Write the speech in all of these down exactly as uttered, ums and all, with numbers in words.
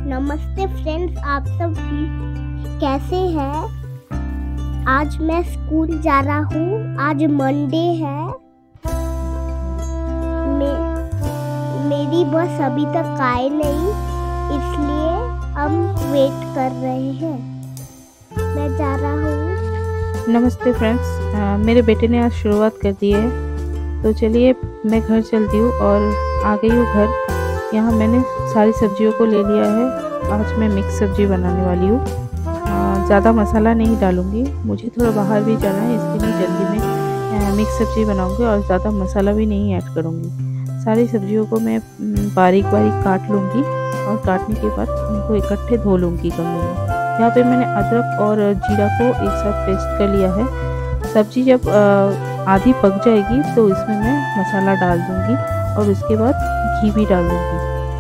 नमस्ते फ्रेंड्स, आप सब ठीक कैसे हैं? आज मैं स्कूल जा रहा हूँ। आज मंडे है। मे, मेरी बस अभी तक आए नहीं, इसलिए हम वेट कर रहे हैं। मैं जा रहा हूँ। नमस्ते फ्रेंड्स, मेरे बेटे ने आज शुरुआत कर दी है, तो चलिए मैं घर चलती हूँ और आ गई हूँ घर। यहाँ मैंने सारी सब्जियों को ले लिया है। आज मैं मिक्स सब्जी बनाने वाली हूँ। ज़्यादा मसाला नहीं डालूँगी, मुझे थोड़ा बाहर भी जाना है, इसके लिए जल्दी में मिक्स सब्जी बनाऊँगी और ज़्यादा मसाला भी नहीं ऐड करूँगी। सारी सब्जियों को मैं बारीक बारीक काट लूँगी और काटने के बाद उनको इकट्ठे धो लूँगी गमले में। यहाँ पे मैंने अदरक और जीरा को एक साथ पेस्ट कर लिया है। सब्जी जब आधी पक जाएगी तो इसमें मैं मसाला डाल दूँगी और उसके बाद घी भी डाल दूँगी।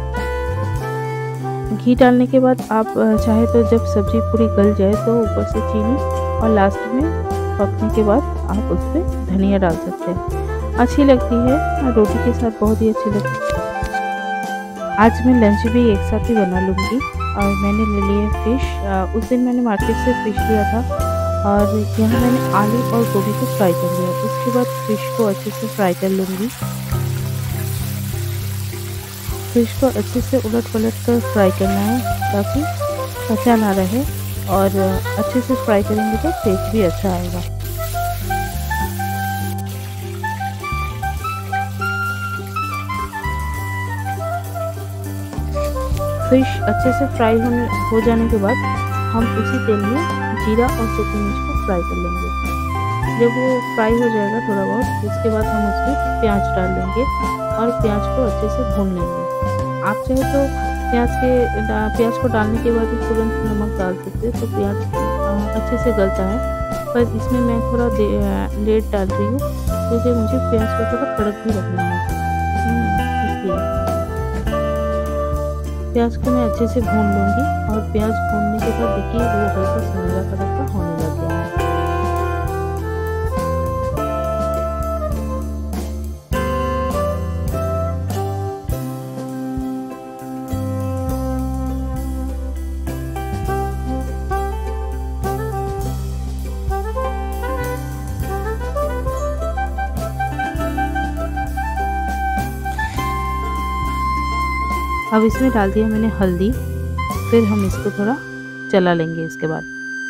घी डालने के बाद आप चाहे तो जब सब्जी पूरी गल जाए तो ऊपर से चीनी और लास्ट में पकने के बाद आप उस पर धनिया डाल सकते हैं। अच्छी लगती है, रोटी के साथ बहुत ही अच्छी लगती है। आज मैं लंच भी एक साथ ही बना लूँगी और मैंने ले लिए फ़िश। उस दिन मैंने मार्केट से फ़िश लिया था और यहाँ मैंने आलू और गोभी को फ्राई कर लिया। उसके बाद फ़िश को अच्छे से फ्राई कर लूँगी। फ़िश को अच्छे से उलट पलट कर फ्राई करना है ताकि कच्चा ना रहे, और अच्छे से फ्राई करेंगे तो टेस्ट भी अच्छा आएगा। फ़िश अच्छे से फ्राई होने हो जाने के बाद हम उसी तेल में जीरा और सूखी मिर्च को फ्राई कर लेंगे। जब वो फ्राई हो जाएगा थोड़ा बहुत, उसके बाद हम उसमें प्याज डाल देंगे और प्याज को अच्छे से भून लेंगे। आप चाहे तो प्याज के प्याज को डालने के बाद ही तुरंत नमक डाल सकते हैं, तो प्याज अच्छे से गलता है। पर इसमें मैं थोड़ा लेट डाल रही हूँ क्योंकि मुझे प्याज को थोड़ा कड़क भी रखना है, इसलिए प्याज को मैं अच्छे से भून लूँगी। और प्याज भूनने के बाद देखिए वो हल्का सुनहरा कलर का होने लग गया है। अब इसमें डाल दिया मैंने हल्दी, फिर हम इसको थोड़ा चला लेंगे। इसके बाद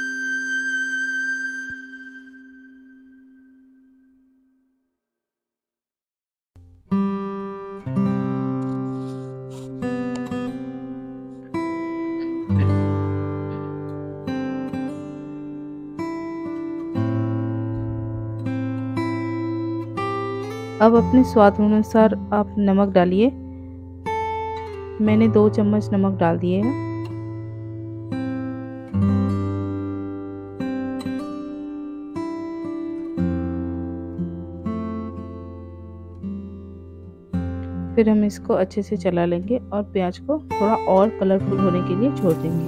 अब अपने स्वाद अनुसार आप नमक डालिए। मैंने दो चम्मच नमक डाल दिए हैं। फिर हम इसको अच्छे से चला लेंगे और प्याज को थोड़ा और कलरफुल होने के लिए छोड़ देंगे।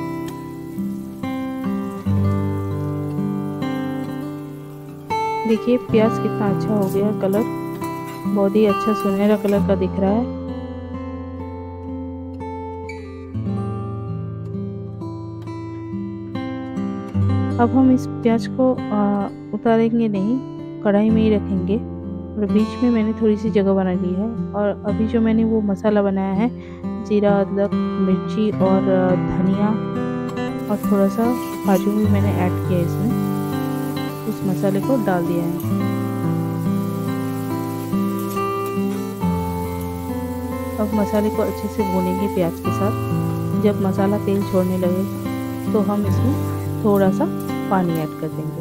देखिए प्याज कितना अच्छा हो गया, कलर बहुत ही अच्छा सुनहरा कलर का दिख रहा है। अब हम इस प्याज को आ, उतारेंगे नहीं, कढ़ाई में ही रखेंगे। और बीच में मैंने थोड़ी सी जगह बना ली है। और अभी जो मैंने वो मसाला बनाया है, जीरा, अदरक, मिर्ची और धनिया और थोड़ा सा काजू भी मैंने ऐड किया इसमें, उस मसाले को डाल दिया है। अब मसाले को अच्छे से भूनेंगे प्याज के साथ। जब मसाला तेल छोड़ने लगे तो हम इसमें थोड़ा सा पानी ऐड कर देंगे।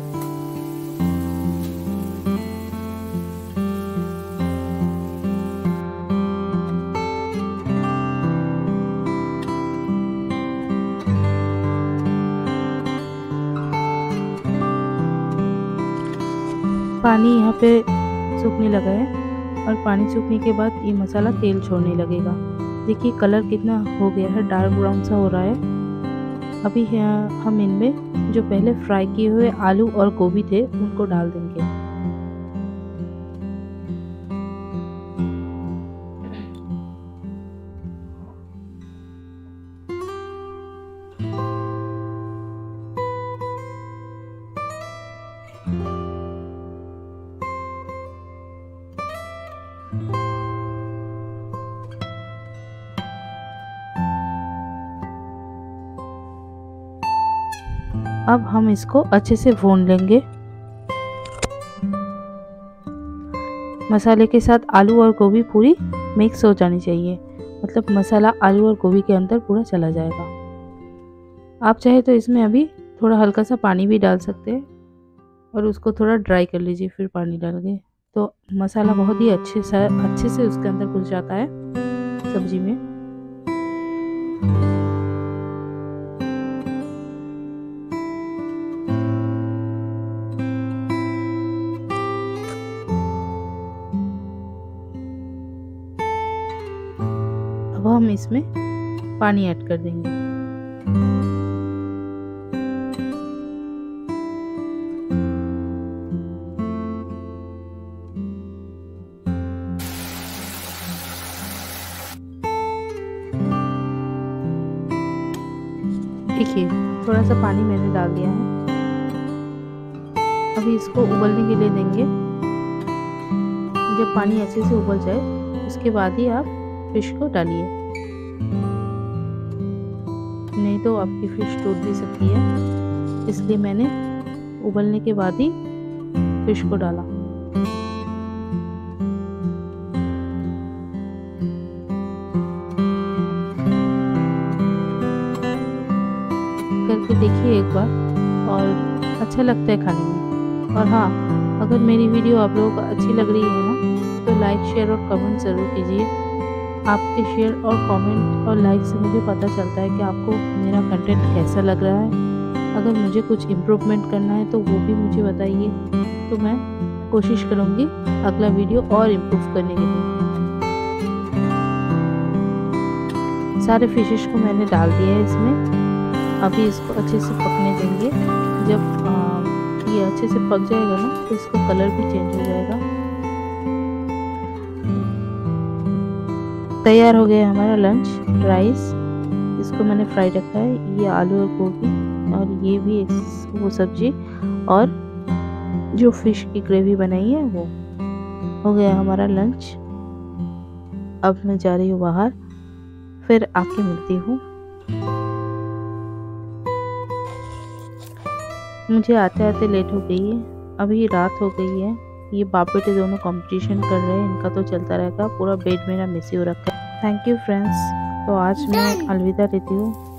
पानी यहाँ पे सूखने लगा है और पानी सूखने के बाद ये मसाला तेल छोड़ने लगेगा। देखिए कलर कितना हो गया है, डार्क ब्राउन सा हो रहा है। अभी हम इनमें जो पहले फ्राई किए हुए आलू और गोभी थे उनको डाल देंगे। अब हम इसको अच्छे से भून लेंगे। मसाले के साथ आलू और गोभी पूरी मिक्स हो जानी चाहिए, मतलब मसाला आलू और गोभी के अंदर पूरा चला जाएगा। आप चाहे तो इसमें अभी थोड़ा हल्का सा पानी भी डाल सकते हैं और उसको थोड़ा ड्राई कर लीजिए, फिर पानी डाल के, तो मसाला बहुत ही अच्छे से अच्छे से उसके अंदर घुस जाता है सब्जी में। अब हम इसमें पानी ऐड कर देंगे। देखिए थोड़ा सा पानी मैंने डाल दिया है। अभी इसको उबलने के लिए देंगे। जब पानी अच्छे से उबल जाए उसके बाद ही आप फिश को डालिए, नहीं तो आपकी फिश टूट भी सकती है, इसलिए मैंने उबलने के बाद ही फिश को डाला। करके देखिए एक बार, और अच्छा लगता है खाने में। और हाँ, अगर मेरी वीडियो आप लोगों को अच्छी लग रही है ना, तो लाइक शेयर और कमेंट ज़रूर कीजिए। आपके शेयर और कमेंट और लाइक से मुझे पता चलता है कि आपको मेरा कंटेंट कैसा लग रहा है। अगर मुझे कुछ इम्प्रूवमेंट करना है तो वो भी मुझे बताइए, तो मैं कोशिश करूँगी अगला वीडियो और इम्प्रूव करने के लिए। सारे फिशेस को मैंने डाल दिया है इसमें। अभी इसको अच्छे से पकने देंगे। जब आ, ये अच्छे से पक जाएगा ना, तो इसका कलर भी चेंज हो जाएगा। तैयार हो गया हमारा लंच राइस। इसको मैंने फ्राई रखा है, ये आलू और गोभी, और ये भी वो सब्जी, और जो फिश की ग्रेवी बनाई है वो। हो गया हमारा लंच। अब मैं जा रही हूँ बाहर, फिर आके मिलती हूँ। मुझे आते आते लेट हो गई है, अभी रात हो गई है। ये बाप बेटे दोनों कंपटीशन कर रहे हैं, इनका तो चलता रहेगा। पूरा बेड मेरा मेसी हो रखा है। Thank you friends. तो आज मैं अलविदा लेती हूँ।